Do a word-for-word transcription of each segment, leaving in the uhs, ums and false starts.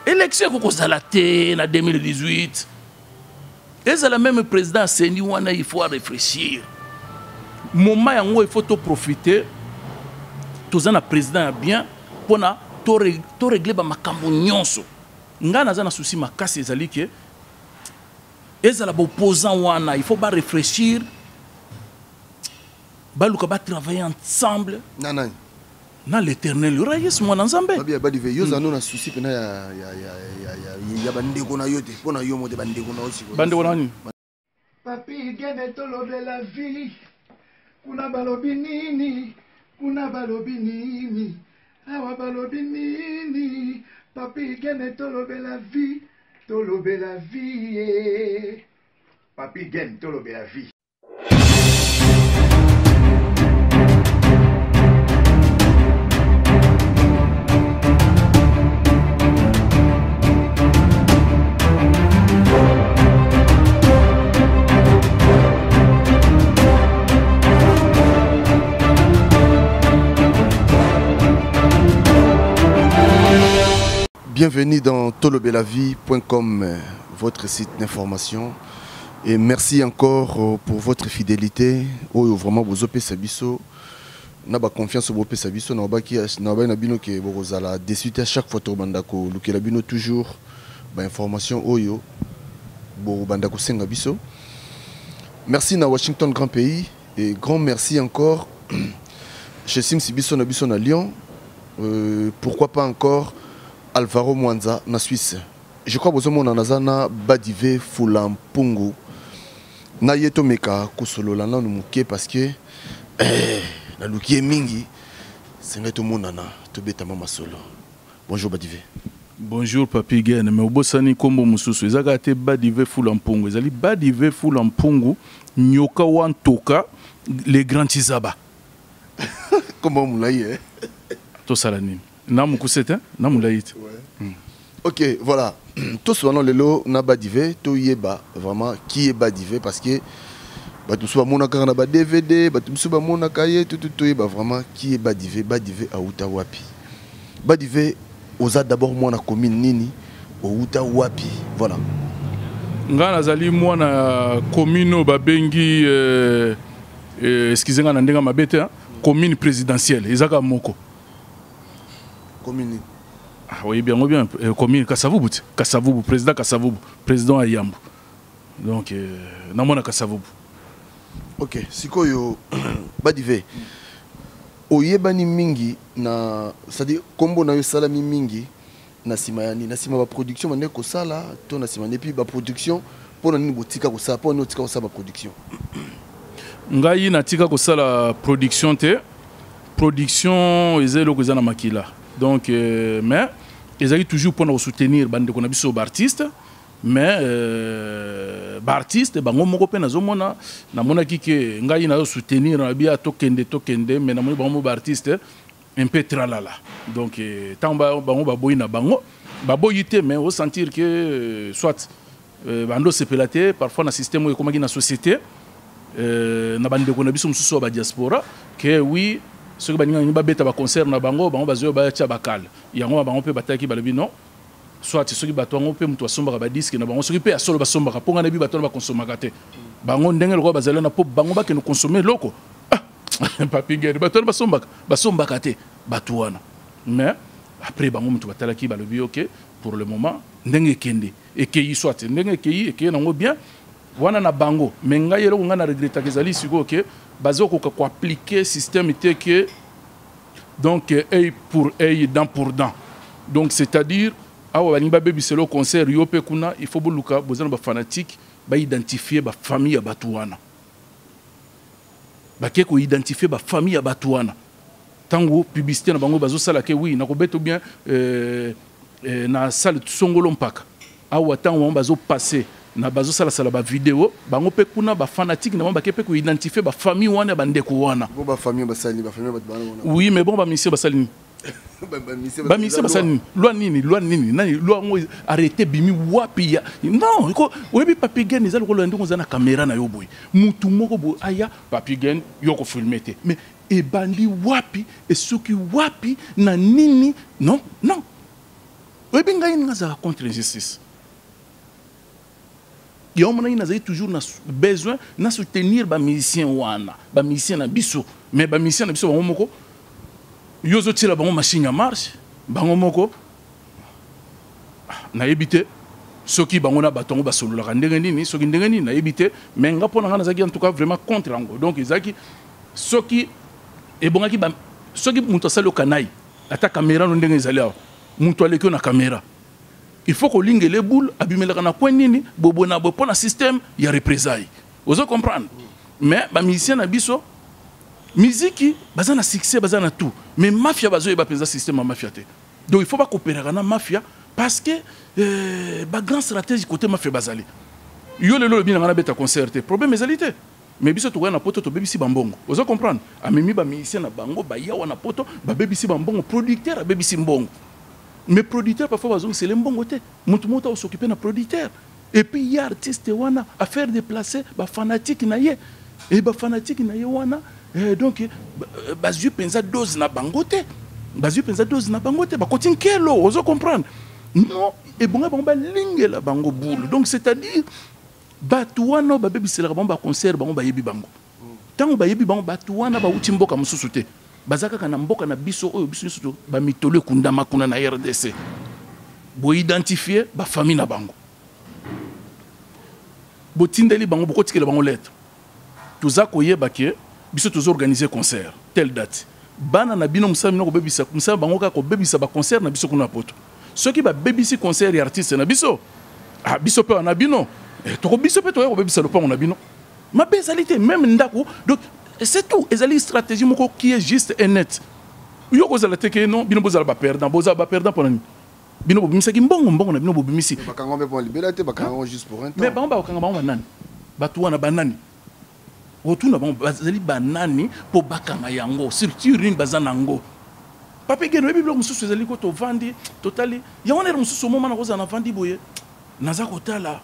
élection ko kozala te na deux mille dix-huit. Et c'est le même président Seni wana il faut réfléchir. Moment yango il faut to profiter. Tous un président bien pour na to régler ba makambo nyonso. Nga na zana souci makasi ezali ke ezala ba opposant wana il faut ba réfléchir. Ba luka ba travailler ensemble. Nanani. Na l'éternel yora yes mwana nzambe. Ba bia ba dive yo zano na souci pena ya ya ya ya ya bandeko na yote pona yo mode bandeko na aussi. Bandeko na ni. Papi gene tolobe la vie. Kuna balobi nini? Kuna balobi nini? Awa balobi nini? Papi gene tolobe la vie. Tolobe la vie. Papi gene tolobe la vie. Bienvenue dans tolobelavie point com, votre site d'information. Et merci encore pour votre fidélité. Oh, vraiment, vous avez sabiso. N'a pas confiance au Bopé Sabiso. N'a pas qui n'a pas nabino que vous allez décider à chaque fois que bandako. Luke labino toujours. Bah information oyo. Bo bandako sengabiso. Merci na Washington grand pays et grand merci encore chez Sim Sibiso nabiso na Lyon. Euh, pourquoi pas encore Alvaro Mwanza na Suisse. Je crois que vous avez nazana Badive Fulampungu. Na yeto meka kusolola na numuke parce que eh na lukie mingi sengeto monana to beta mama solo. Bonjour Badive. Bonjour Papi Gen, mais obosani kombo mususu ezaka te Badive Fulampungu. Ezali Badive Fulampungu nyoka wantoka les grands Tizaba. Comment moulaye hein? To salani. Namukusete, namulaite. Ouais. Ok, voilà. Tout ce nom lelo na Badive, to yeba vraiment qui est Badive parce que bah tout soit mon akara na ba D V D, bah tout soit mon akaye tout tout yeba vraiment qui est Badive, Badive a uta wapi. Badive oza d'abord moi na commune nini o uta wapi. Voilà. Nga nazali moi na commune babengi euh euh excusez-moi na ndenga mabete commune présidentielle, ezaka moko. Commune. Ah oui, bien, bien. Euh, commune Kassavoubou, Kassavoubou, président Kassavoubou, président Ayambo. Donc, euh, Namona Kassavoubou. Ok, sikoyo Badive. Oyebani mingi na, c'est-à-dire kombo na yo salami mingi na simayani, na sima ba production mane ko sala, to na sima nepi ba production pour na ni botika ko sala, pour na tika ko sala ba production. Ngai na tika ko sala production te. Production ezelo ko zana makila. Donc, euh, mais ils ont toujours pour nous soutenir bande qu'on a biso artistes, mais euh, artistes, bango moko pe na zomona na mona kike ngai na soutenir na bia tokende tokende, mais na mona bango artistes un peu tralala. Donc, euh, tant bango baboyi na bango, baboyi te mais au sentir que euh, soit euh, bando se pelaté, parfois na système ou comme na société, euh, na bande qu'on a biso mususu ba diaspora, que oui. Ce que nous avons concert na bango bango bazo ba tia bakal yango bango pe bataki balobi non soit ce qui batongo pe muto asomba ba disque na bango ce qui pe asolo basomba ka ponga na bi batongo ba consommer te bango ndenge lo bazala na pop bango ba ke no consommer loko papi guerre batongo basomba basomba ka te batwana mais après bango muto batalaki balobi OK pour le moment ndenge kende et que y soit ndenge keyi et que nango bien wana na bango mais ngai yelo nga na regretta kezali siko OK bazo ko ko appliquer système était que donc œil pour œil dent pour dent donc c'est-à-dire awa bani ba baby selo concert yo pe kuna il faut boluka bozana ba fanatique ba identifier ba famille ya batuana ba ke ko identifier ba famille ya batuana tango publicité na bango bazo sala ke oui na ko beto bien euh, euh, na salle songolo mpaka awa tango bazo passer na bazo sala sala ba vidéo bango pe kuna ba fanatique na ba ke pe ko identifier ba famille wana ba ndeko wana bon ba famille ba sali ba famille ba bana oui mais bon ba monsieur ba sali ba monsieur ba sali loi nini loi nini nani loi ngo arrêter bimi wapi ya non ko webi Papi Gen ezali ko lendo ngozana caméra na yo boy mutu moko bo aya Papi Gen yo ko filmer te mais e bandi wapi e soki wapi na nini non non oyebi ngai nazala contre injustice. Yo mona nazali toujours na besoin na soutenir ba musicien wana, ba musicien na biso, mais ba musicien na biso bango moko yo zo tira bango machine à marche, bango moko na yebite soki bango na batongo ba solo la ndenge nini, soki ndenge nini na yebite, mais nga pona nga nazaki en tout cas vraiment contre yango. Donc ezaki soki et bongaki ba soki muto asali kanai ata caméra no ndenge ezali awa muto aleki na caméra il faut que lingue les boules abimelaka na point nini bobo na bo pona système ya représailles ozo comprendre mais ba musicien na biso musique bazana succès bazana tout mais mafia bazo ba penza système ya mafia te. Donc il faut pas coopérer na mafia parce que euh, ba grand stratégie côté mafia bazali yo le lo bien na beta concert problème ezalité. Mais biso to na poto to bebisi bambongo. Ozo comprendre? Amemi ba musicien na bango ba yawa na poto ba bebisi bambongo, producteur a bebisi mbongo. Mais producteur parfois bazong c'est le mbongo te. Mutu mutu s'occuper na producteur. Et puis il y a artiste wana à faire déplacer ba fanatique na ye. Et ba fanatique na ye wana eh, donc ba zu penza dose na bango te. Ba zu penza dose na bango te ba continue kelo, ozo comprendre? Non, et bonga ba lingue la bango boule. Donc c'est-à-dire batu wana ba bebisela bango ba concert bango ba yebi bango tango ba yebi bango batu wana ba uti mboka mususu te bazaka kana mboka na biso oyo biso nyonso ba mitolo kundama kuna na R D C bo identifier ba famille na bango bo tindeli bango bo kotikela bango lettre tuza koyeba ke biso tuzo organiser concert telle date bana na bino musami no ko bebisa musami bango ka ko bebisa ba concert na biso kuna poto soki ba bebisi concert ya artiste na biso ah biso pe na bino to biso pe to ko bebisa le pa on a bino ma bezalité même ndako. Donc c'est tout ezali stratégie moko qui est juste et net yo ko zala teke non bino bozala ba perdant bozala ba perdant pour ni bino bobimisa ki mbongo mbongo na bino bobimisi bakango me pour liberté bakango juste pour un temps mais bango bakanga bango banani batu wana banani otuna bango bazali banani po bakanga yango structure ni bazana ngo pape geno biblo mususu ezali ko to vandi totali ya wana mususu mo mana ko zana vandi boye naza kotala.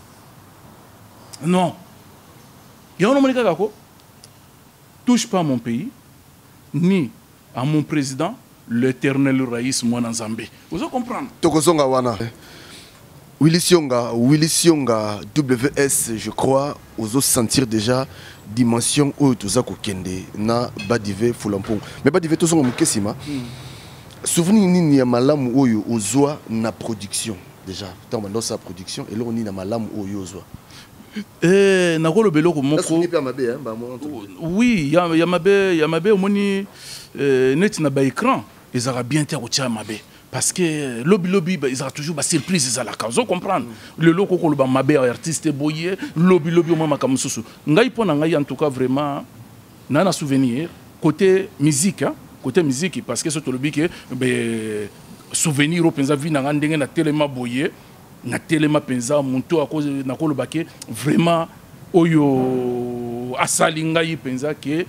Non. Il y a un homme qui touche pas à mon pays, ni à mon président, l'éternel Raïs Mwana Nzambe. Vous comprenez? Tokozonga wana. Willy Sionga, Willy Sionga, W S, je crois, aux sentir déjà dimension où tout kende na badive fulampong. Mais badive tout ça on kesima. Souvenir ni ya malamu oyo ozwa na production déjà. Tant dans sa production et là on ni na malamu oyo ozwa. Eh, nakolo beloko moko. Oui, ya ya mabe, ya mabe omoni net na ba écran, ils aura bien ter otia mabe parce que lobby lobby ils aura toujours ba surprise za la cause, vous comprendre. Le loko ko ba mabe artiste boyer, lobby lobby mo makamususu. Ngai pona ngai en tout cas vraiment na na souvenir côté musique, hein, côté musique parce que ce to lobby que be souvenir au penza vi na ndenge na telema boyer. Na telema penza muntu akoze nakolo bake vraiment oyo asalinga yi penza ke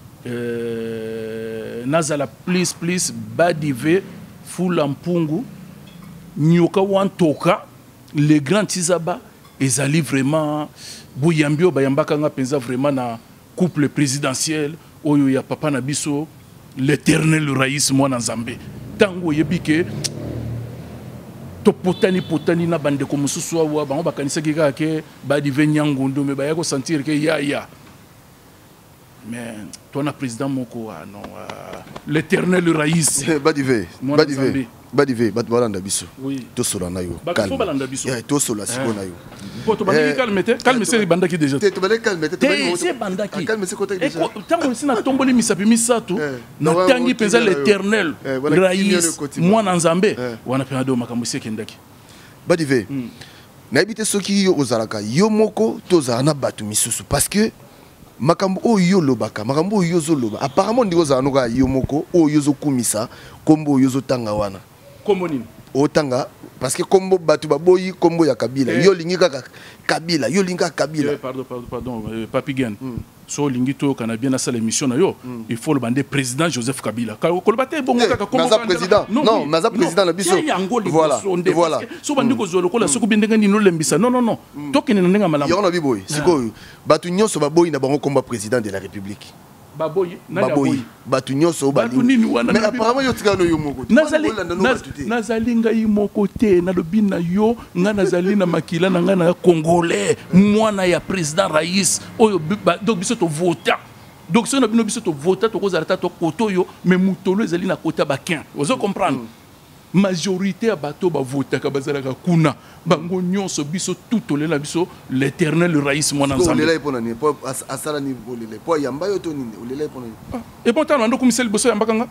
euh nazala please please badive fula mpungu nyoka wantoka les grands tizaba ezali vraiment boyambio bayambaka nga penza vraiment na couple présidentiel oyo ya papa na biso l'éternel Raïs Mwana Nzambe tango yebike to potani potani na bande ko mususu wa bango bakanisa ki ka ke ba dive nyangondo me ba ya ko sentir ke ya ya mais toi na président moko ah non l'éternel Raïs ba dive ba dive ba dive ba balanda biso to sola na yo calme balanda biso ya to sola siko na yo po to bandi calme te calme c'est banda ki déjà te to bandi calme te c'est banda ki calme c'est côté déjà tango sina tomboli misapi misato na tangi penza l'éternel Raïs Mwana Nzambe wana pe ado makambo sekendaki ba dive na habite soki yo ozalaka yo moko to zana batu misusu parce que makambo oyo lobaka makambo oyo zoloba apparemment ndiko za noka yo moko oyo zo kumisa kombo oyo zo tanga wana kombo nini otanga parce que kombo batu baboyi kombo ya Kabila yo lingika Kabila yo linga Kabila pardon pardon pardon Papi Gen so lingito kana bien na sala émission na yo il faut le bander président Joseph Kabila ko bate bongo kaka kombo maza président non maza président na biso voilà voilà so bandi ko zolo ko la soko bindenga ni no lembisa non non non tokene na ndenga malamu yo na biboyi sikoyo batu nyonso baboyi na bango komba président de la République baboyi baboyi batu nyonso batu nini wana mais apparemment yo tikano yo moko nazali nazali ngai moko te nalobi na yo nga nazali na makila na nga na congolais mwana ya président Raïs oyo donc biso to vota donc si on a bino biso to vota to kozala ta to koto yo mais mutolo ezali na kota bakin ozo comprendre majorité ya bato ba vota ka bazalaka kuna bango nyonso biso tout olela biso l'éternel Raïs mwana nzambe olela ipona ni po asala ni bolele po yamba yo to nini olela ipona ni et pourtant ndo komiseli boso yamba kanga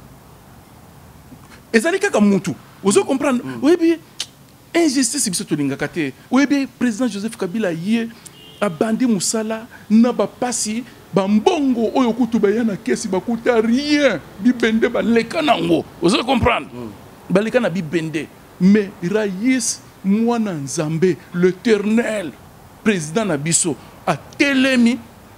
ezali kaka mutu ozo comprendre oui bien injustice biso to lingaka te oui bien président Joseph Kabila ye abandi musala na ba pasi bambongo oyo kutu bayana kesi bakuta rien bibende baleka nango ozo comprendre baleka na bibende mais Raïs mwana nzambe l'éternel président na biso a telemi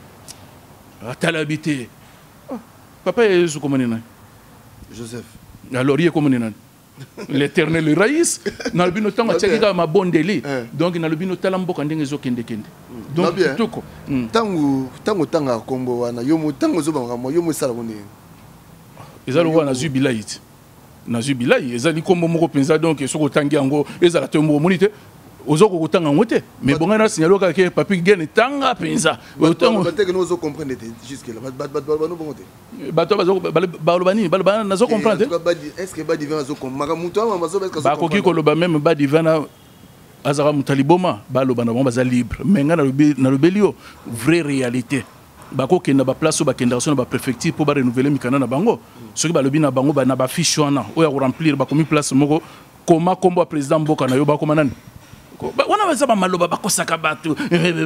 a talabité papa yesu komoni na Joseph alors il est komoni na l'éternel Raïs na lobino tanga tsekika mabondeli donc na lobino tala mboka ndenge ezokende kende donc toko tangu tangu tanga kombo wana yo mo tango zo banga mo yo mo sala bonde ezalo wana zubilaït na zubilaït ezali kombo moko penza donc soko tangi yango ezala tembo monite ozoko kutanga ngote mais bonga na signalo ka ke papi gene tanga penza autant bateke no zo comprendre jusque là bat bat bat no bongote bato bazo balobani balobana na zo comprendre est-ce que ba divin zo comprendre muto ama bazo est-ce que ba koki ko loba même ba divin azara mutaliboma balobana bon baza libre mais nga na lobi na lobelio vraie réalité bako kenda ba place ba kenda so na ba préfecture pour ba renouveler mikana na bango soki ba lobi na bango ba na ba fiche wana oya ko remplir ba komi place moko koma kombo président mboka na yo ba koma nani wana baza ba maloba bakosaka bato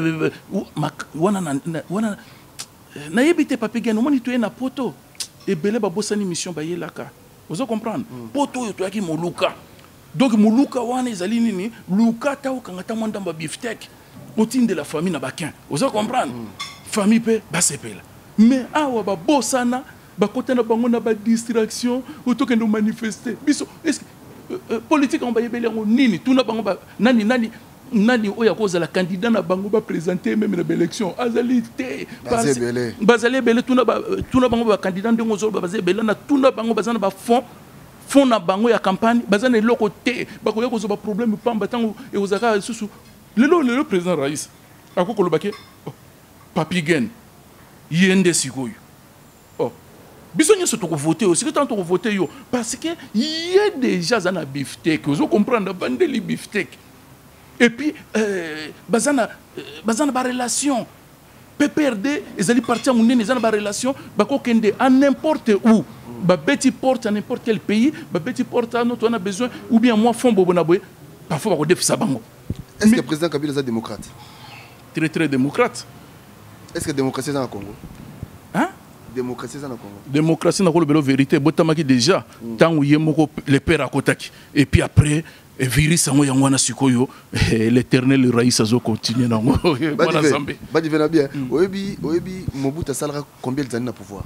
wana wana na yebite papi gene moni to na poto ebele ba bosani mission ba yelaka ozo comprendre poto yo to yaki moluka donc moluka wana ezali nini luka ta okangata mwanda ba beefsteak otinde la famille na bakin ozo comprendre famille pe basepela mais awa ba bosana ba kotana bango na ba distraction otokendo manifester biso est-ce politique on ba yebeli ngo nini tuna bango ba nani nani nani oya koza la candidat na bango ba présenter même na élection azalité bazebele bazebele tuna ba tuna bango ba candidat ndongo zo ba bazebele na tuna bango bazana ba fond fond na bango ya campagne bazana eloko te ba ko yakozo ba problème pamba tango e ozaka susu lelo le président Raïs akoko lobake papi gen yende sikoyo oh biso nyoso to voter aussi que tant to voter yo parce que il y a déjà zana beefsteak vous comprendre bandeli beefsteak et puis euh, bazana euh, bazana ba relation P P R D ils allaient partir mon nez zana ba relation ba ko kende à n'importe où ba beti porte à n'importe quel pays ba beti porte à notre on a besoin ou bien moi fond bobona boy parfois ba ko def sa bango. Est-ce que le président Kabila est démocrate? Très très démocrate. Est-ce que la démocratie est dans le Congo? Hein? Démocratie est dans le Congo. Démocratie dans le vérité. Botamaki déjà, tant où yemoko les pères à Kotaki. Et puis après, virus en Yangwana Sukoyo, l'éternel Raïs Azo continue dans le Zambie. Badi bien. Oebi, Oebi, Mobutu Salra, combien d'années à pouvoir?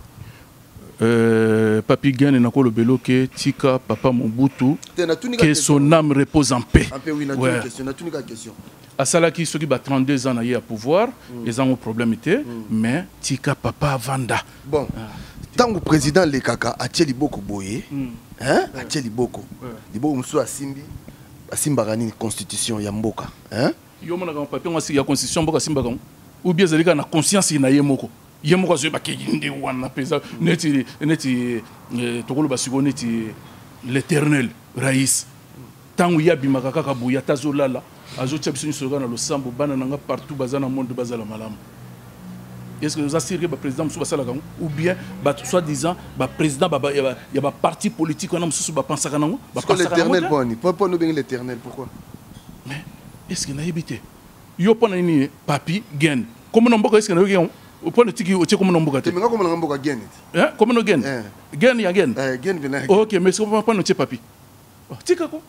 Euh, Papi Gane na le belo que Tika Papa Mobutu que son âme repose en paix. En paix, oui, na ouais. question, na tout une question. À Salaki ceux qui ba trente-deux ans à pouvoir, mm. ils ont un problème était, mm. mais Tika Papa Vanda. Bon. Ah. Tant que président le kaka a tcheli boko boye, mm. hein? A tcheli boko. Libo mso asimbi, asimba gani constitution ya mboka, hein? Yo mona ka papier ngasi ya constitution mboka simba kan. Ou bien zalika na conscience na yemoko. Yemoko zo ba kindi wana pesa neti neti tokolo basiko neti l'éternel Raïs. Tangu ya bimaka kaka boya tazolala azo tchabiso nsoga na losambo bana nanga partout bazana monde bazala malamu. Est-ce que vous assurez que le président Moussa Basala ou bien soit disant le président il y a un parti politique on a Moussa pense à kanango parce que l'éternel boni pourquoi nous bien l'éternel pourquoi mais est-ce que na habité yo pona ni papi gen comme non mboko est-ce que na yo au point de tiki au tiki comme non mboko te mais comment na mboko gen hein comme non gen gen ya gen eh gen bina OK mais c'est pas pas no tiki papi tika ko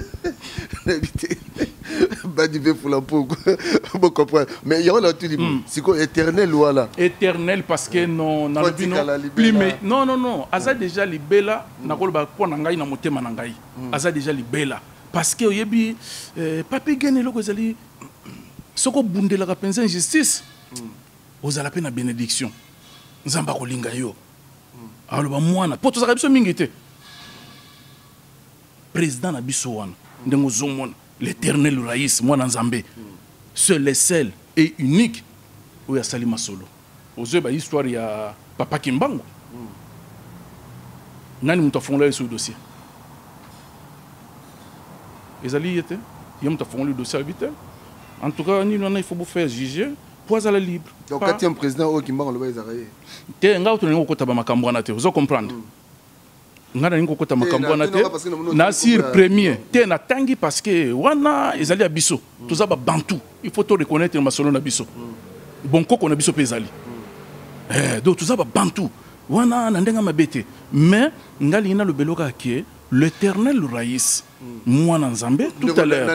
Badi veut pour la peau, bon comprendre. Mais il y a là tout dit c'est quoi éternel ou là? Éternel parce que non na lobino plus mais non non non aza déjà libela na ko ba ko na ngai na motema na ngai aza déjà libela parce que yebi papi gene loko zali soko bundela ka penza injustice ozala pe na bénédiction nzamba kolinga yo aloba mwana po tozaka biso mingi te président na biso wana ndengo zomona l'éternel raïs mwana nzambe seul et seul et unique oya sali masolo ozo ba histoire ya papa Kimbangu nani muta fongola ce dossier ezali yete yam ta fongola le dossier habituel en tout cas ni il faut vous faire juger poids à la libre donc quatrième président au Kimbangu le ba ezaraye te nga oto ngo kota ba makambo wana te ozo comprendre nga na ngo kota makambo wana te na sir premier te na tangi parce que wana ezali ya biso toza ba bantu il faut to reconnaître masolo na biso bon koko na biso pe ezali eh donc toza ba bantu wana na ndenga mabete mais ngali ina le beloka ke l'éternel raïs moi na nzambe tout à l'heure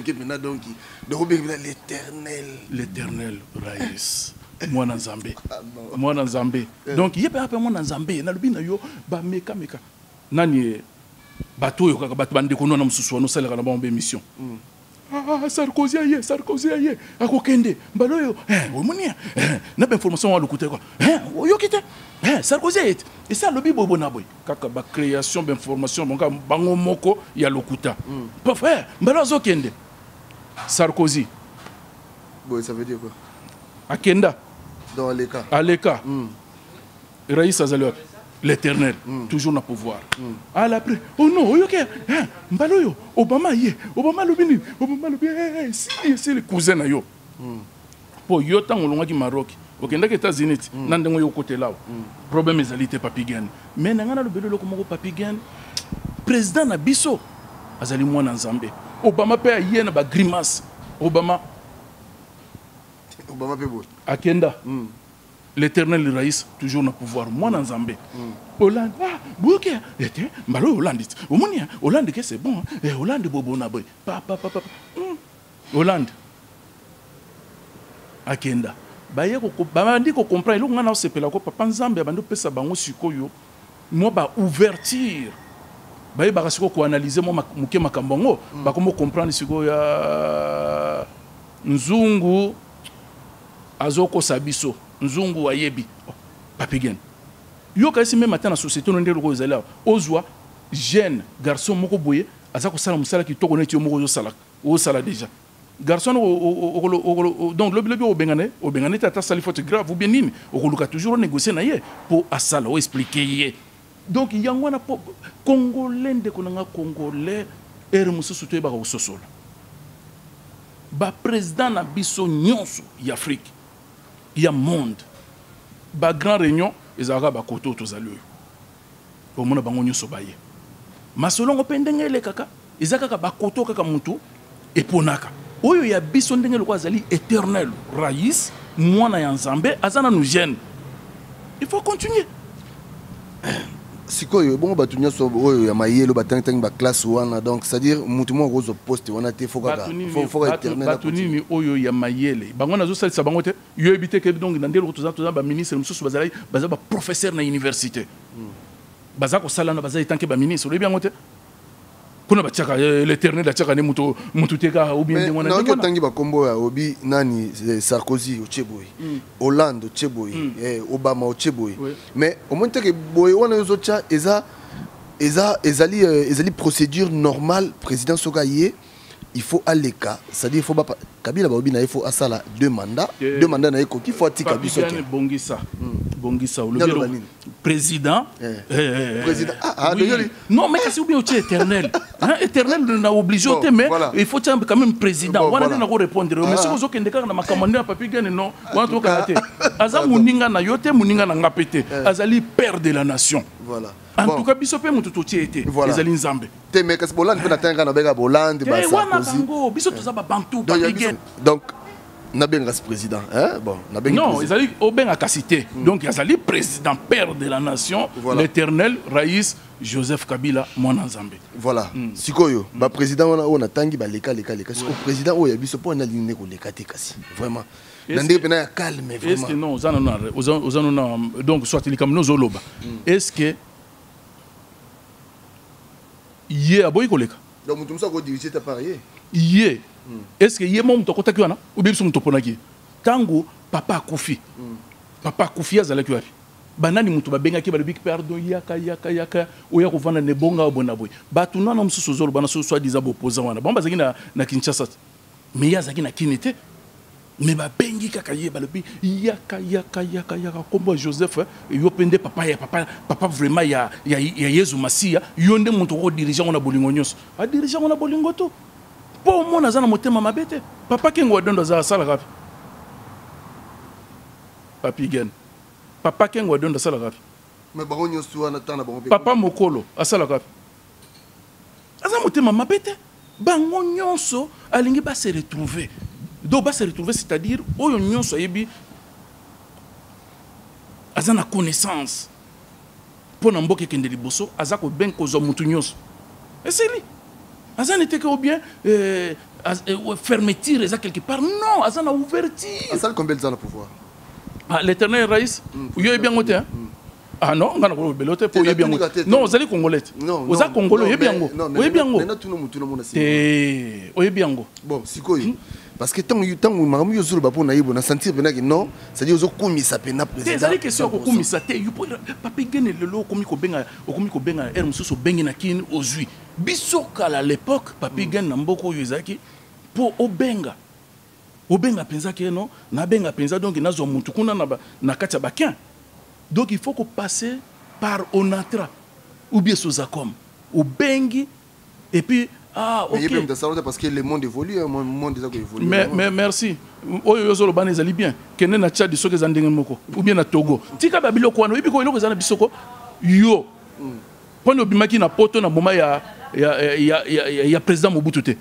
l'éternel l'éternel raïs moi na nzambe moi na nzambe donc yebe ape moi na nzambe na lubina yo ba meka meka nani bato yo kaka bato bande ko nona mususu no salaka na ba émission ah Sarkozy aye Sarkozy aye akokende mbaloyo eh omonia na ba information wa lokuta quoi eh yo kite eh Sarkozy aye et ça lobi bobo na boy kaka ba création d'information bonga bango moko ya lokuta pas frère mbalozo kende Sarkozy bon ça veut dire quoi akenda dans les cas aleka Raïs Azaliot l'éternel toujours na pouvoir à l'après oh non OK mbaloyo Obama yé Obama lobini Obama lobi eh si c'est le cousin na yo po yo tango longa ki Maroc okenda ke États-Unis na ndengo yo côté là problème ezalité papi gen mais na ngana lobelo loko moko papi gen président na biso azali mwana nzambe Obama pe yé na ba grimace Obama Obama pe bo akenda l'éternel raïs toujours na pouvoir moi na nzambe Hollande ah bouke était mbalo Hollande omonia Hollande que c'est bon eh Hollande bobo na boy pa pa pa pa Hollande akenda baye ko bandi ko comprendre lo ngana osepela ko papa nzambe bando pesa bango sikoyo moi ba ouverture baye ba siko ko analyser moi muke makambongo ba komo comprendre sikoyo ya nzungu azoko sabiso nzungu ayebi oh, papi gen yo kasi même matin na société no ndelo ko ezala ozwa jeune garçon moko boye aza ko sala musala ki toko neti moko yo sala o sala déjà garçon o donc le le o bengane o bengane tata sali faute grave ou bien nini o ko toujours négocier na ye pour asala o expliquer ye donc yango na congolais ndeko na congolais er mususu to ba ko sosola ba président na biso nyonso ya Afrique ya monde ba grand réunion ezaka ba koto tozali o mona bango nyonso baye masolongo pendengele kaka ezaka ka ba koto kaka mutu eponaka oyo ya biso ndengele ko azali éternel raïs mwana ya nzambe azana nous gêne il faut continuer sikoyo bon batunya so oyo ya mayelo batangtang ba classe wana donc c'est à dire mutu mo rozo poste wana te faut kaka faut faut éternel batunini oyo ya mayele bango nazo salisa bango te yo ebite ke donc na ndelo toza toza ba ministre mususu bazali baza ba professeur na université baza ko sala na baza etanke ba ministre le bien te kuna ba tchaka l'éternel la tchaka ne mutu mutu teka ou bien ngona ngona na tangi ba kombo ya obi nani Sarkozy ocheboy Hollande ocheboy eh Obama ocheboy mais au moins que boy wana yozo tcha eza eza ezali ezali procédure normale président sokaye il faut aller cas c'est-à-dire il faut pas Kabila baobi na il faut asala deux mandats deux mandats na eko qui faut atika biso ke bongisa bongisa le président président ah non mais kasi ou bien éternel hein éternel na obligé mais il faut quand même président wana na ko répondre mais si vous okende kaka na makamande papi gane non wana to kate aza muninga na yote muninga na ngapete azali père de la nation voilà en tout cas biso pe mutu totie été ezali nzambe te mais kasi Hollande pe na tanga na bega Hollande ba Sarkozy biso toza ba bantu papi gane donc nabenga président hein bon nabenga non ezali obenga kasité donc ezali président père de la nation l'éternel raïs Joseph Kabila mwana nzambe voilà sikoyo ba président wana on atangi ba leka leka leka siko président oyo biso po na ligne ko leka te kasi vraiment nande pe na calme vraiment est-ce que non ozana na ozana na donc soit likam no zoloba est-ce que yé aboyi koleka donc mutu musa ko diriger ta parier yé est-ce que yé mom to kotaki wana ou bien biso muto ponaki tango papa akufi papa akufi azalaki wapi banani mutu babenga ki balobi pardon yaka yaka yaka oya kovanda ne bonga bona boy batu nana mususu zolo bana so soit disant opposant wana bon bazaki na na Kinshasa mais yazaki na kinete mais babengi kaka ye balobi yaka yaka yaka yaka kombo Joseph yo pende papa ya papa papa vraiment ya ya ya Yesu Masia yo nde mutu ko dirigeant na bolingo nyos a dirigeant na bolingo to po mona zana motema mabete papa kengo dondo za sala kapi papi gen papa kengo dondo sala kapi mais bango nyosu wana tana bango papa mokolo asala kapi aza motema mabete bango nyonso alingi ba se retrouver do ba se retrouver c'est-à-dire oyo nyonso yebi aza na connaissance pour na mboke kende liboso aza ko ben ko zo mutu nyonso et c'est lui aza n'était que bien euh, euh, fermeture eza quelque part non aza na ouverture asal combien de temps le pouvoir ah l'éternel raïs yo yebi ngote hein ah non ngana ko belote po yebi ngo non ozali congolais oza congolo yebi ngo yebi ngo na tuno mutu na mona si eh yebi ngo bon sikoyo parce que tant tant maramu yo zulu bapo na yibo na sentir bena que non ça dit ozo komisa pena président c'est question ko komisa te you papa gene lelo komi ko benga komi ko benga er mususu bengi na kin ozui bisoka à l'époque papa gene na mboko yo ezaki po obenga obenga penza ke non na benga penza donc nazo mutu kuna na na katia bakien donc il faut que passer par onatra ou bien sozacom obengi et puis ah, ok. Parce que le monde évolue, le monde déjà évolue. Mais, mais merci. Oyo yo zolo bana ezali bien. Kene na Tchad soke za ndenge moko ou bien na Togo. Tika ba biloko wana, ebiko eloko za na bisoko. Yo. Pone obimaki na poto na moment ya ya ya ya, ya président Mobutu te.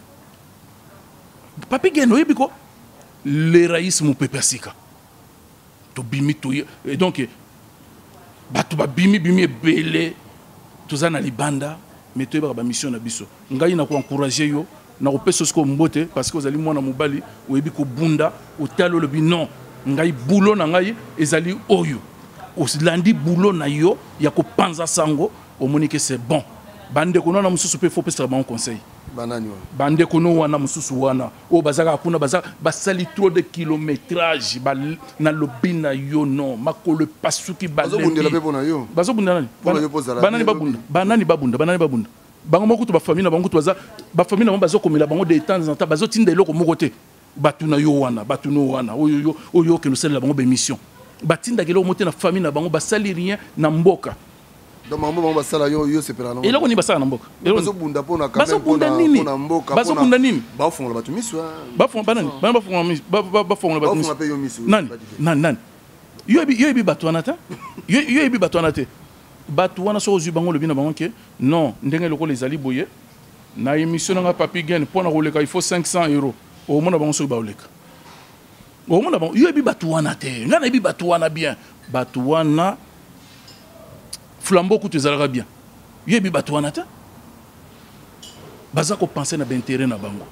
Papi geno ebiko le raïs mu pepasika. To bimi to et donc batu ba bimi bimi belé toza na libanda. Mais tu as une mission na biso ngai na ko encourager yo na ko peso sko mbote parce que ozali mwana mobali oyebi ko bunda otalo le non ngai bulo na ngai ezali oyo oslandi bulo na yo ya ko panza sango omoni que c'est bon bande ko na mususu pe faut pesa ba conseil banani wa bande ko no wana mususu wana o bazaka kuna bazaka basali trop de kilométrage ba na lobina yo non makolo pasuki ba bazo bundela pe bona yo bazo bundela nani banani babunda banani babunda banani babunda bango mokutu ba famille na bango tu baza ba famille na bango bazo komela bango de temps en temps bazo tinda eloko mokote batuna yo wana batuna wana oyo yo oyo ke no sala bango ba émission batinda kelo mote na famille na bango basali rien na mboka. Donc maman maman basala yo yo sepela no. Eloko ni basala na mboka. Bazo bunda pona quand même. Bazo bunda nini? Bazo bunda nini? Ba fond la batu miso. Ba fond banani? Ba ba fond ba ba fond la batu miso. Ba fond pe yo miso. Nan nan nan. Yo ebi yo ebi batu anata? Yo yo ebi batu anate. Batu wana so ozu bango le bina bango ke non ndenge loko les ali boye. Na émission nga papi gain pona roleka il faut cinq cents euros. Au mona bango so ba oleka. Au mona bango yo ebi batu wana te. Ngana ebi batu wana bien. Batu wana flambeau que tu as bien. Yebi batouanata. Baza ko penser na bintérêt na bango.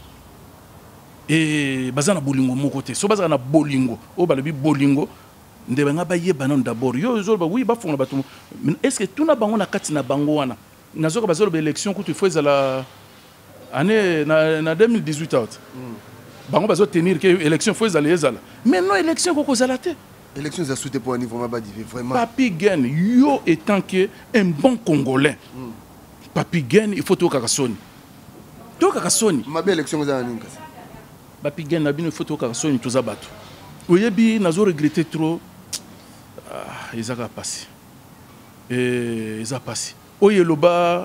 Et baza na bolingo mon côté. So baza na bolingo. O balobi bolingo. Ndebe nga ba yeba non d'abord. Yo zo ba oui ba fond na batou. Est-ce que tout na bango na kati na bango wana. Nazo ka bazo ba élection que tu fais à la année na na deux mille dix-huit out. Bango bazo tenir que élection fais à l'ezala. Mais non élection ko ko zalate. Élections à souhaiter pour un niveau vraiment. Papi Gen, yo étant que un bon Congolais. Mm. Papi Gen, il faut tout kakasoni. Tout kakasoni. Ma belle élection aux années. Papi Gen, il faut tout kakasoni tout ça battu. Oyebi, nazo regretté trop. Ah, ils ont passé. Et ils ont passé. Oye loba,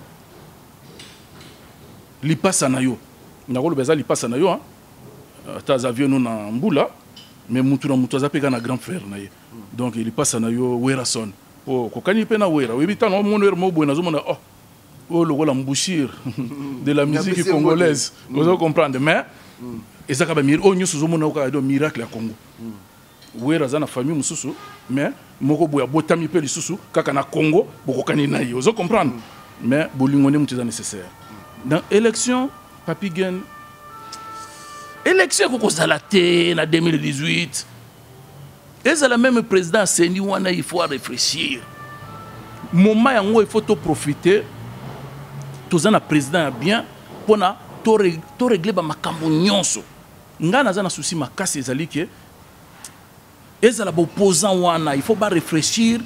li passe na yo. Nagolo beza li passe na yo hein. Taz avion nous na mbula. Mais mutu na mutu azapeka na grand frère na ye donc il passe na yo wera son oh kokani pe na wera webi tano mo no mo bo na zo mona oh oh le rôle embouchure de la musique congolaise vous comprendre mais ezaka ba mir oh nyusu zo mona ka do miracle ya Congo wera za na famille mususu mais moko boya botami pe lisusu kaka na Congo bokokani na ye vous comprendre mais bolingo ne mutu za nécessaire dans élection papi gen élection ko kozala te na deux mille dix-huit. Et c'est le même président Seni wana il faut réfléchir. Moment yango il faut to profiter. Toza na président bien pona to to régler ba makambo nyonso. Nga na za na souci makasi ezali ke ezala opposant wana il faut pas réfléchir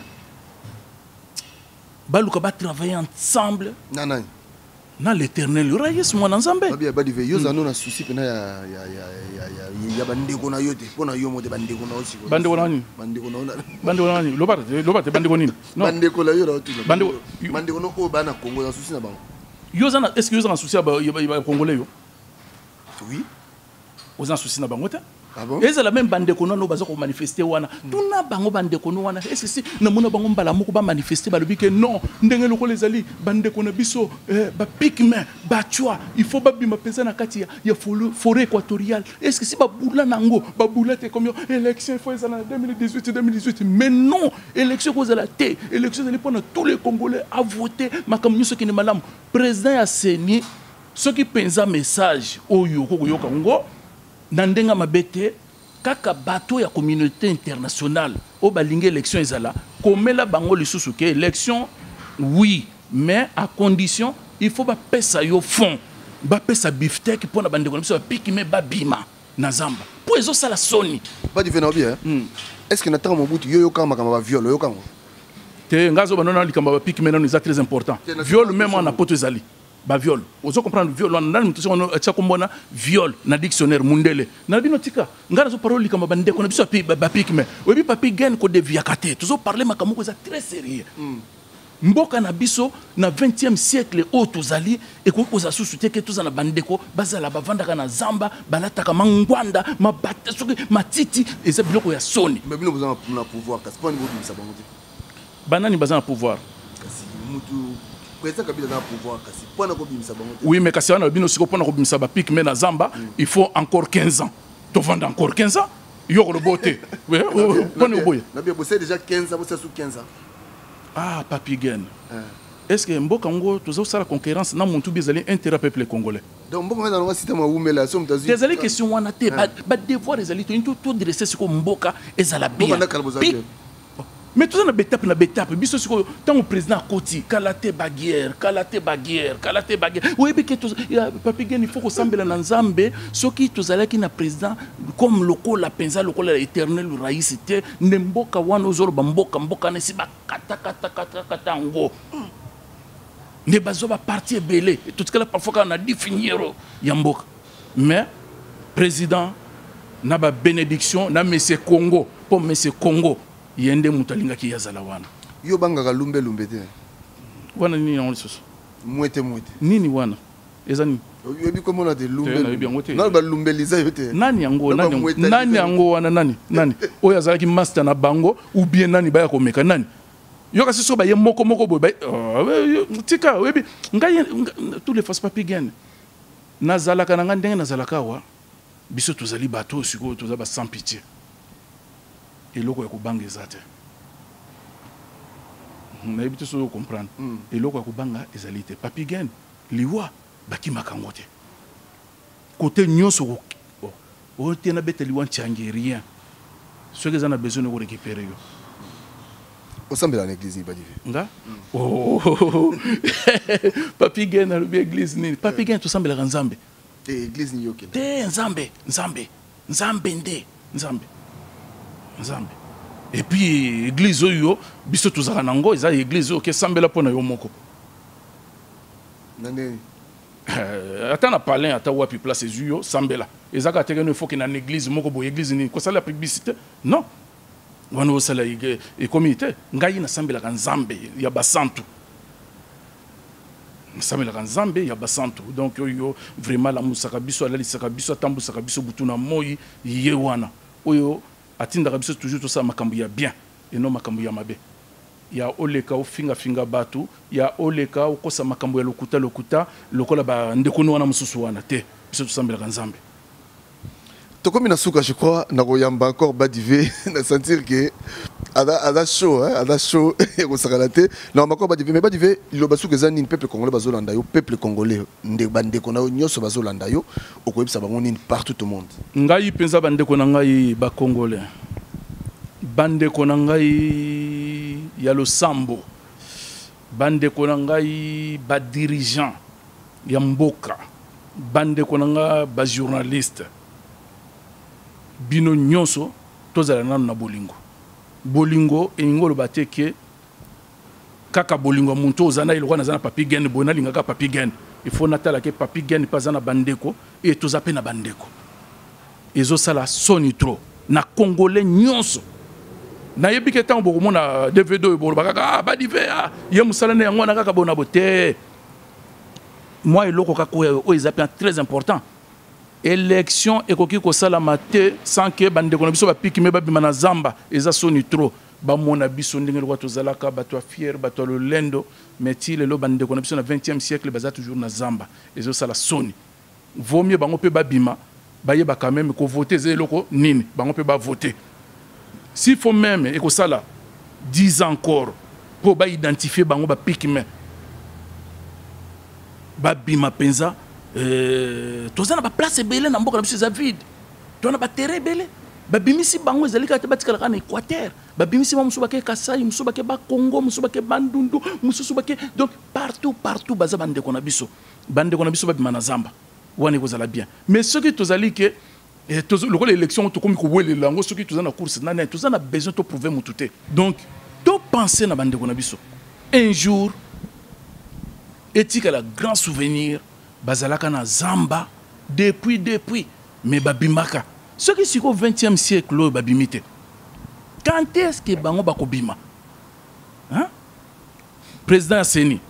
baluka ba travailler ensemble nanani na l'éternel yora yesu mwana nzambe babi ba dive yoza no na souci pena ya ya ya ya ya bandeko na yote pona yo mode bandeko na aussi bandeko nani bandeko na bandeko nani lobata lobata bandeko nini non bandeko la yora tu bandeko bandeko no ko bana Congo na souci na bango yoza na est-ce que yoza na souci ba ba congolais yo oui oza na souci na bango te. Ah bon? Et c'est la même bande de kono bazo ko manifester wana. Tuna bango bande kono wana. Est-ce que si na mona bango mbala moko ba manifester ba lobi que non, ndenge loko les ali bande kono biso eh, ba pigme, ba chwa, il faut ba bima pensa na kati ya, ya forêt équatoriale. Est-ce que si ba boula nango, ba boula te comme élection faut ça en deux mille dix-huit deux mille dix-huit mais non, élection cause la té, élection c'est pour tous les Congolais à voter makam nyoso ki ni malam. Président ya Seni ceux qui pensa message oyo ko yoka ngo Nandenga mabete kaka bateau ya communauté internationale au balingue élection ezala komela bango lisusu ke élection oui mais à condition il faut ba pesa yo fond ba pesa beefsteak pour na bande ko biso piki me babima na zamba pour ezo sala soni ba di vena bien est-ce que nataka mobutu yo yo kama kama ba viol yo kama te ngazo banona likamba ba piki me na c'est très important viol même on a poto ezali ba viol ozo comprendre viol on a mutuso on tcha kombona viol na dictionnaire mundele na bino tika ngara zo parole kama bande ko na biso ba pik me obi papi gen ko de viakate tozo parler makamu ko za très sérieux mboka na biso na vingtième siècle o tozali e ko oza susute ke toza na bande ko bazala bavandaka na zamba balataka mangwanda mabata soki matiti eza biloko ya soni mais bino besoin na pouvoir kasi pas niveau de sa bango banani bazana pouvoir kasi mutu président Kabila na pouvoir kasi pona ko bimisa bango oui mais kasi wana bino siko pona ko bimisa ba pic mais na zamba il faut encore quinze ans to vendre encore quinze ans yo le beauté oui pona boye na bien bossé déjà quinze ans bossé sous quinze ans ah papi gen est-ce que mboka ngo tozo sala concurrence na muntu bizali intérêt peuple congolais donc mboka na système oumela so mtazi des questions wana te ba devoir les ali to into to dresser ce ko mboka ezala bien mais tout ça na bétape na bétape biso siko tant au président Koti kalate baguerre kalate baguerre kalate baguerre oui bi que tout papi gen il faut que sambela na nzambe soki tozalaki na président comme loko la penza loko la éternel raïcité nemboka wana ozoro bamboka mboka na si ba kata kata kata kata ngo ne bazo ba parti belé tout ce que là parfois quand on a définir ya mboka mais président na ba bénédiction na monsieur Congo pour monsieur Congo yende mutalinga ki yazala wana yo bangaka lumbe lumbe te wana nini na onso mwete mwete nini wana ezani yobi komo na de lumbe na ba lumbe liza yote nani yango nani nani yango wana nani nani oyo azala ki master na bango ou bien nani baya komeka nani yo kasi so ba ye moko moko boy tika webi ngai tous les faces papi gen nazala kana ngandenge nazala kawa biso tozali bato siko tozaba ba sans pitié et loko ya kubanga ezate na ebite so comprendre et loko ya kubanga ezalite papi gen liwa baki makangote côté nyonso o te na bete liwa nchangi rien ce que ça a besoin de récupérer yo au semble dans l'église ni badive nga oh papi gen na l'église ni papi gen tout semble la nzambe te église ni yoke te nzambe nzambe nzambe nde nzambe nzambe et puis église oyo biso tozaka nango eza église oyo ke sambela pona yo moko nane ata na palin ata wapi place ezuyo sambela ezaka teke no faut que na église moko bo église ni ko sala publicité non wana osala e comité ngai na sambela ka nzambe ya basantu sambela ka nzambe ya basantu donc oyo vraiment la musaka biso ala lisaka biso tambusaka biso butuna moyi ye wana oyo atinda biso toujours tout ça makambu ya bien et non makambu ya mabe ya oleka o finga finga batu ya oleka o kosa makambu ya lokuta lokuta lokola ba ndekonu wana mususu wana te biso tusambela kanzambe to comme na suka je crois na koyamba encore badive na sentir que ada ada show hein ada show et ko sakalate na encore badive mais badive lo basuka zani peuple congolais bazolanda yo peuple congolais nde bandeko na nyoso bazolanda yo okoyebisa bango nini partout au monde ngai penza bandeko na ngai ba congolais bandeko na ngai ya lo sambo bandeko na ngai ba dirigeant ya mboka bandeko na nga ba journaliste bino nyonso tozala nanu na bolingo bolingo elingo loba te ke kaka bolingo muntu ozana iloko na zana papi gen bona lingaka papi gen il faut natala ke papi gen pas na bandeko et tozape na bandeko ezo sala soni trop na congolais nyonso na yebi ke tango boko mona D V D bo bakaka ah ba dive ah ye musala na yango na kaka bona bote moi eloko kako o ezape très important élection ekoki ko sala mate sans que bandeko na biso ba piki me ba bima na zamba eza soni trop ba mona biso ndenge lokwa tozalaka bato fier bato lolendo mais ti lelo bandeko na biso na vingtième siècle baza toujours na zamba ezo sala soni vaut mieux bango pe ba bima ba yeba quand même ko voter zeloko nini bango pe ba voter s'il faut même et que ça là dix ans encore pour ba identifier bango ba piki me ba bima penza euh tozana ba place belé na mboka na biso za vide tona ba terrain belé ba bimisi bango ezalika te batikala kana Équateur ba bimisi ba musuba ke Kasai musuba ke ba Congo musuba ke Bandundu musuba ke donc partout partout baza bande kona biso bande kona biso ba bima na zamba wane kozala bien mais ce qui tozali ke le rôle l'élection to komi ko wele lango ce qui tozana course na na tozana besoin to prouver mututé donc to penser na bande kona biso un jour éthique la grand souvenir bazalaka na zamba depuis depuis mais babimaka ce qui est au vingtième siècle lo babimite quand est-ce que bango bakobima hein président Seni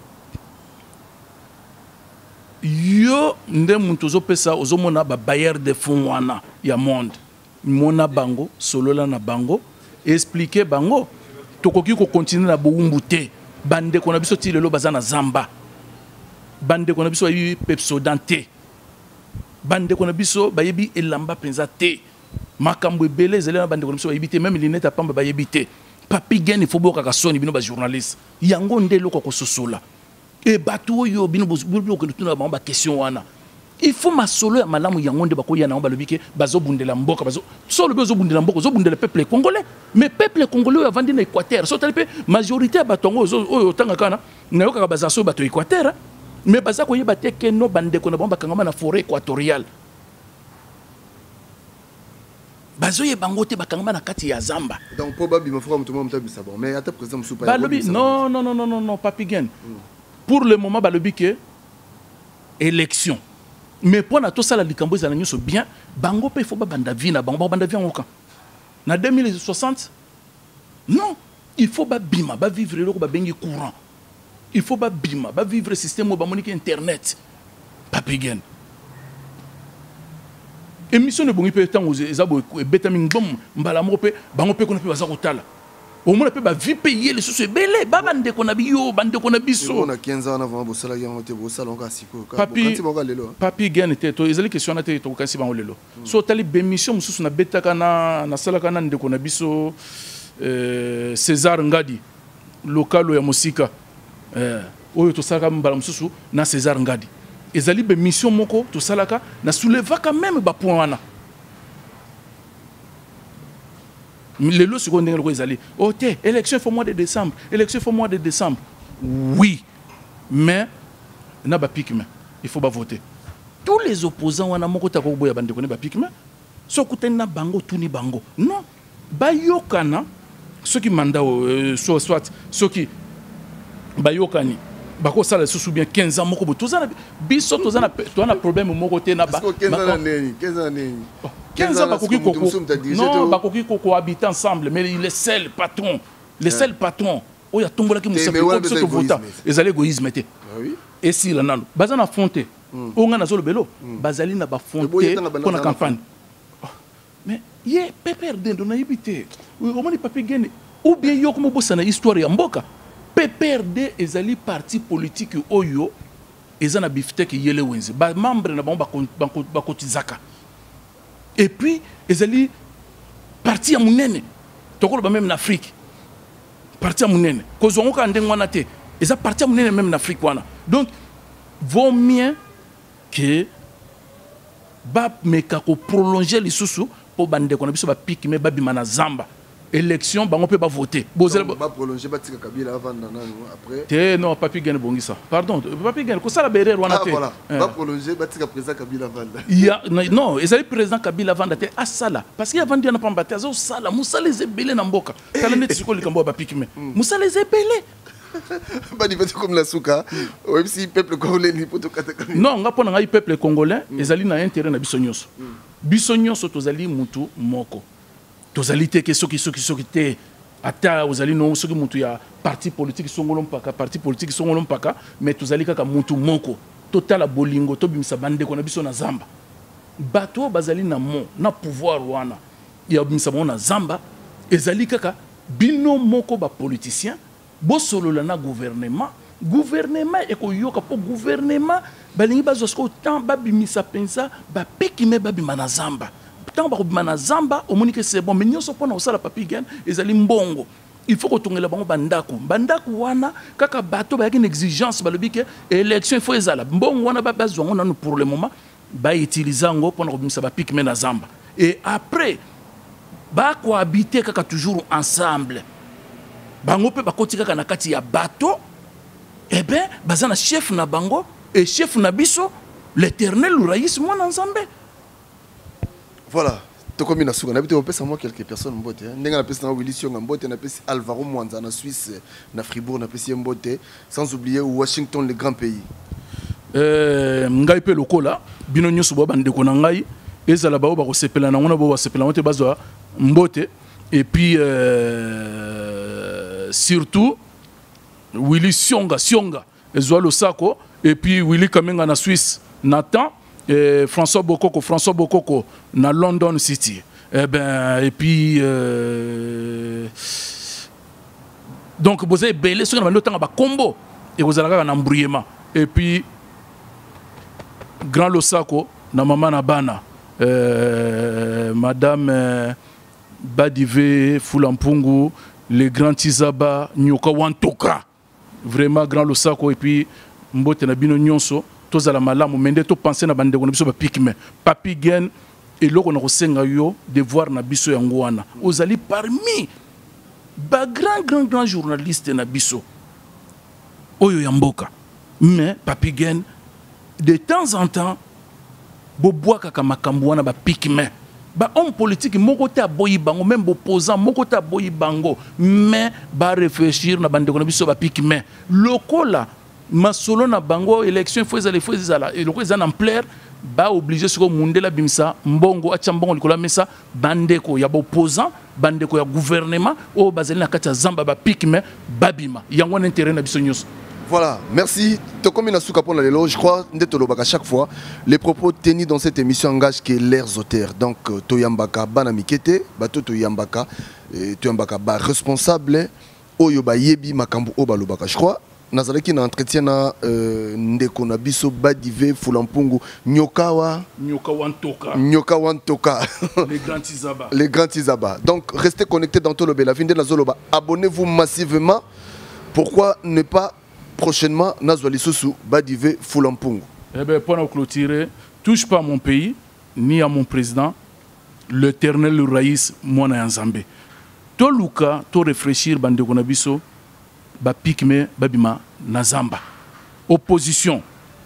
yo nde muntu zo pesa ozomona ba bailleur de fonds wana ya monde mona bango solola na bango expliquer bango tokoki ko continuer na boumbu te bande ko na biso ti lelo bazana zamba bande ko na biso yi pepsodante bande ko na biso bayebi elamba penza te makambo ebele zele na bande ko na biso bayebi te même linete pamba bayebi te papi gen il faut boka ka soni bino ba journaliste yango nde loko ko sosola e bato yo bino bo ko tuna ba question wana il faut masolo ya malamu yango nde bakoya na balobi ke bazo bundela mboka bazo solo bezo bundela mboka zo bundela peuple congolais mais peuple congolais ya vandi na Équateur so talipe majorité ya batongo oyo tanga kana na yo kaka bazaso bato Équateur mais baza ko yeba te ke no bande ko na bomba kangama na forêt équatoriale bazo yeba ngote bakangama na kati ya zamba donc probablement faut que tout le bon mais ata président Moussa balobi non non non non non non papi gen pour le moment balobi ke élection mais pour na to sala likambo za na nyoso bien bango pe faut ba banda vina bango banda vina oka na deux mille soixante non il faut ba bima ba vivre le ko ba bengi courant il faut pas bima ba vivre système ba monique internet papi gen émission ne bongi pe tango ezabo betaming bom mbala mo pe bango pe ko na pe baza kotala au moins pe ba vie payer les sous belé ba bande ko na biyo bande ko na biso on a quinze ans avant bo sala yango te bo sala onka siko papi papi gen te to ezali question na te to kasi bango lelo so tali be mission mususu na betaka na na sala kana nde ko na biso euh César Ngadi local ya musika eh oyo to salaka mbala mususu na César Ngadi ezali be mission moko to salaka na souleva quand même ba point wana lelo siko ndenge ko ezali ok élection faut mois de décembre élection faut mois de décembre oui mais na ba pikme il faut ba voter tous les opposants wana moko ta ko boya bande ko ne ba pikme so kutena bango tuni bango non ba yokana ceux qui mandat soit soit ceux qui bayokani bako sala sous bien quinze ans moko tozana biso tozana tozana problème moko te na ba quinze ans neni quinze ans neni quinze ans bakoki koko non bakoki koko habiter ensemble mais il est seul patron le seul patron oya tombola ki musafi ko biso to vota ezali égoïsme te oui et si la nano bazana fonte onga na zolo belo bazali na ba fonte pour la campagne mais ye P P R D ndo na yibite o moni papi gene ou bien yo comme bossa na histoire ya mboka P P R D ezali parti politique oyo ezana biftek yele wenze ba membre na ba ba kotizaka et puis ezali parti ya munene tokolo ba même en Afrique parti ya munene kozongo ka ndenge wana te eza parti ya munene même en Afrique wana donc vaut mieux que ba meka ko prolonger les sous pour bande ko na biso ba pique mais ba bima na zamba élection bango peut pas voter bozela ba prolonger ba tika Kabila avant après te non papi gagne bongisa pardon papi gagne ko sala berere wana te voilà ba prolonger ba tika président Kabila avant ya non ezali président Kabila avant te asala parce que avant dia na pamba te azo sala musala ezebele na mboka tala neti siko likambo ba pikime musala ezebele ba ni comme la souka même si peuple congolais ni poto kataka non nga pona ngai peuple congolais ezali na intérêt na biso nyonso biso nyonso tozali mutu moko tozali te ke soki soki soki te ata ozali no soki mutu ya parti politique songolo mpaka parti politique songolo mpaka mais tozali kaka mutu moko totala bolingo to bimisa bandeko na biso na zamba bato bazali na mo na pouvoir wana ya bimisa mo na zamba ezali kaka bino moko ba politicien bo solola na gouvernement gouvernement ekoyoka po gouvernement balingi bazosko tant babimisa pensa ba pekime babima na zamba tant ba na zamba omoni que c'est bon mais nyonso pona osala papi gen ezali mbongo il faut que tongela bango bandako bandako wana kaka bato ba une exigence balobi ke élection il faut ezala mbongo wana ba bazwa ngona pour le moment ba utiliser ngo pona ko bimisa ba pekime na zamba et après ba cohabiter kaka toujours ensemble bango pe bakoti kaka na kati ya bato eh ben bazana chef na bango et chef na biso l'éternel Louraïs moi ensemble. Voilà, to comme na souka na bité on peut savoir quelques personnes mbote ndenga na pesi na Willy Sionga mbote na pesi Alvaro Mwanza na Suisse na Fribourg na pesi mbote sans oublier Washington le grand pays. Euh ngai pe lokola bino nyusu bo bande ko na ngai ezala ba ba ko sepela na ngona bo ba sepela mote bazwa mbote et puis euh, surtout Willy Sionga Sionga ezwa lo sako et puis Willy Kamenga na Suisse Nathan et François Bokoko François Bokoko na London City et ben et puis euh, donc vous avez belé sur le temps ba combo et vous allez na embrouillement et puis Grand Losako na mama na bana euh, madame euh, Badive Fulampungu les grands Tizaba Nyoka Wantoka vraiment Grand Losako et puis mbote na bino nyonso tozala malamu mende to penser na bande ko biso ba pikme papi gen et loko na kosenga yo devoir na biso yango wana ozali parmi ba grand grand grand journaliste na biso oyo ya mboka mais papi gen de temps en temps bo bois kaka makambo wana ba pikme ba homme politique moko ta boyi bango même opposant moko ta boyi bango mais ba réfléchir na bande ko na biso ba pikme lokola masolo na bango élection faut ezala faut ezala et loko ezana en plaire ba obligé siko mundela bimsa mbongo acha mbongo likola mesa bandeko ya opposant bandeko ya gouvernement o bazali na kati ya zamba ba pikme babima yango na intérêt na biso nyos. Voilà, merci. Tokomi na souka pona lelo, je crois ndetolobaka chaque fois les propos tenus dans cette émission engagent que leurs auteurs. Donc toyambaka bana mikete, bato toyambaka toyambaka ba responsable oyo ba yebi makambu o balobaka. Je crois nazalaki na entretien na ndeko na biso Badive Fulampungu Nyokawa Nyokawa Ntoka Nyokawa Ntoka les grands Tizaba les grands Tizaba. Donc restez connectés dans tout le Bela Vinde na Zoloba. Abonnez-vous massivement. Pourquoi ne pas prochainement Nazwali Sousou Badive Fulampungu? Eh bien pour clôturer, touche pas à mon pays ni à mon président l'éternel Louraïs moi na Nzambe. To luka to réfléchir bande ko na biso ba pikme babima na zamba opposition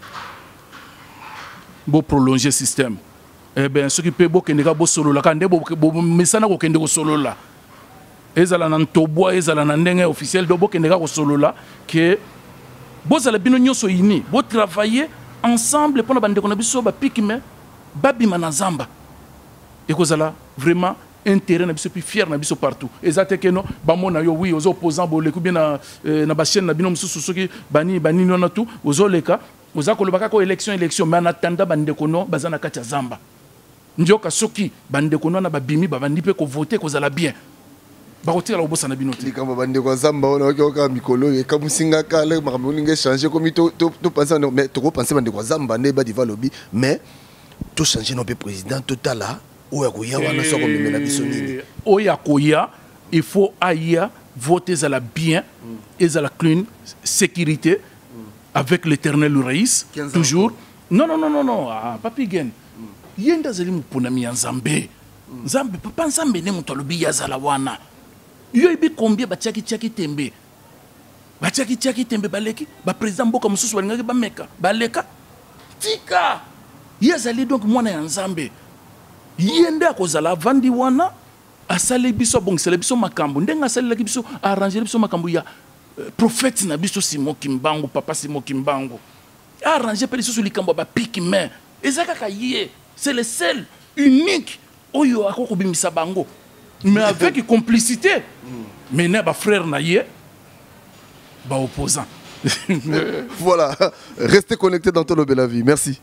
bo prolonger système eh ben ce qui peut bo kendeka bo solo la kande bo mesana ko kende ko solo la ezala na ntobwa ezala na ndenge officiel do bo kendeka ko solo la que bo zala bino nyonso ini bo travailler ensemble pour na bande ko na biso ba pikme babima na zamba et ko zala vraiment intérêt na biso puis fier na biso partout ezate que no ba mona yo oui aux opposants bo le bien na na ba chaîne na bino mususu soki bani bani no na tout aux oleka aux akolobaka ko élection élection mais en attendant bande ko no bazana kati zamba njoka soki bande ko no na ba bimi ba bandi pe ko voter ko zala bien ba ko tira lo bossa na bino te likamba bande ko zamba ona ko ka mikolo e ka musinga ka le makambo linge changer comme to to penser mais to ko penser bande ko zamba ne ba diva lobby mais to changer no président total Oyakoya, il faut aïa voter à la bien et à la clean sécurité avec l'éternel Louraïs toujours. Non non non non non, papi gen. Yenda zeli mupuna mi Nzambe. Nzambe papa Nzambe ne mutolobi yazala wana. yo ibi combien batiaki tiaki tembe batiaki tiaki tembe baleki ba président mboka mususu balingaki bameka baleka tika yazali donc mwana ya nzambe yende akozala vandi wana asali biso bongisela biso makambo ndenga asalelaki biso arranger biso makambo ya uh, prophète na biso Simon Kimbangu papa Simon Kimbangu arranger pe biso likambo ba piki main ezaka kaye c'est le seul unique oyo akoko bimisa bango mais avec complicité mais na ba frère na ye ba opposant. Voilà, restez connectés dans Tolo Bella Vie. Merci.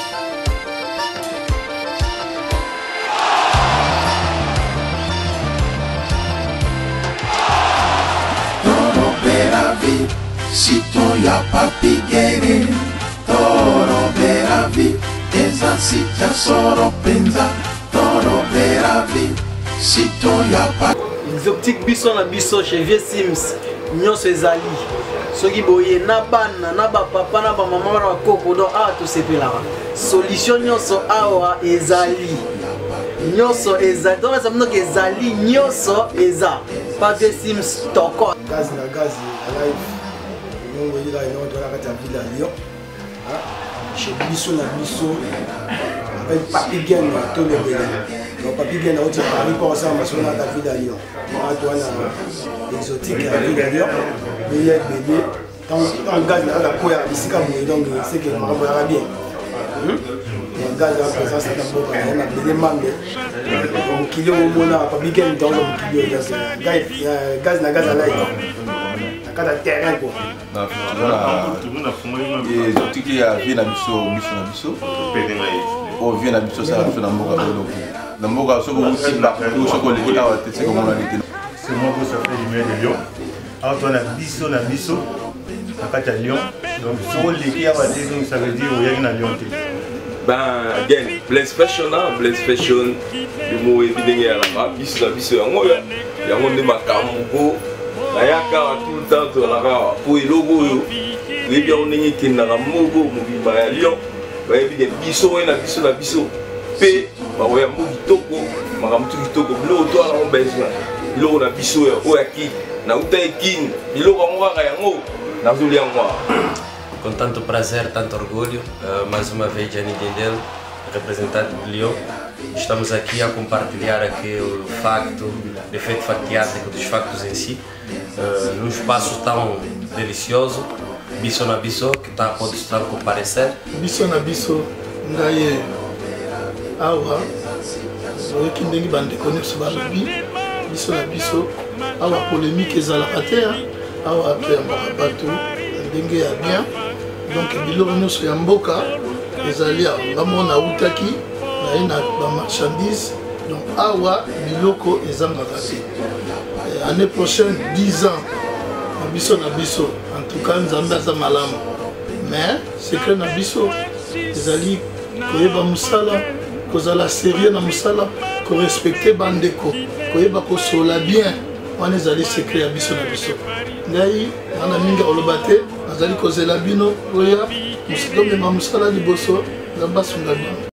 Sito ya papi gere Toro vera vi Eza sita soro penza Toro vera vi Sito ya papi Les optiques biso na biso chez Vieux Sims Nyonso ezali Soki boye na bana na ba papa na ba mama na koko do a to sepela solution nyonso awa ezali nyonso ezali donc ça veut dire ezali nyonso eza pas Vieux Sims toko gaz na gaz live on voit là on doit la ville à Lyon chez biso na biso avec papi gain to le bébé donc papi gain au Paris pour ça ma sona la ville à Lyon moi toi na exotique à ville à Lyon il y a bébé dans dans gaz la koya ici comme donc c'est que on va bien le gaz la présence dans boka na bébé mambe donc kilo mona papi gain dans le kilo gaz gaz na gaz là cada terrain quoi. Et surtout qu'il y a bien la biso, biso na biso. Oh bien la biso ça biso na mboka lolo. Na mboka so ko muti ba ko so ko le kita wa tese comme on a dit. C'est moi qui ça fait du maire de Lyon. Alors toi na biso na biso na kata Lyon. Donc so le kia wa tese donc ça veut dire o ya na Lyon te. Ben again, Blaise Fashion na Blaise Fashion le mot évidemment ya la biso na biso yango ya yango ne makambo Ayaka tout le temps sur la rare pour le logo. Les bien on est qui n'a pas mogo mobile à Lyon. Bah évidemment biso et la biso la biso. P bah ouais mogi toko. Maram tout toko. L'eau toi là on baisse là. L'eau la biso ya oaki. Na uta ekin. L'eau va moi yango. Na zuli yango. Com tanto prazer, tanto orgulho, uh, mais uma vez Gianni Dendel, representante de Lyon. Estamos aqui a compartilhar aqui o facto, o efeito fatiático dos factos em si, uh, num espaço tão delicioso, biso na biso, que está a pode estar comparecer. Biso na biso, ngaye awa, oye kindenge bande connaître balobi, biso na biso, awa polémique ezalaka te, awa pe ambaka bato, ndenge ya bien, donc biloko nyonso ya mboka ezali ngambo na utaki. Na ba marchandise donc awa biloko ezangaka te année prochaine dix ans na biso na biso en tout cas nzambe aza malamu mais secret na biso ezali koyeba musala kozala sérieux na musala korespecte bandeko koyeba kosola bien wana ezali secret ya biso na biso ngai wana mingi oloba te nazali kozela bino oya musatomema musala liboso nzambe asunga bino.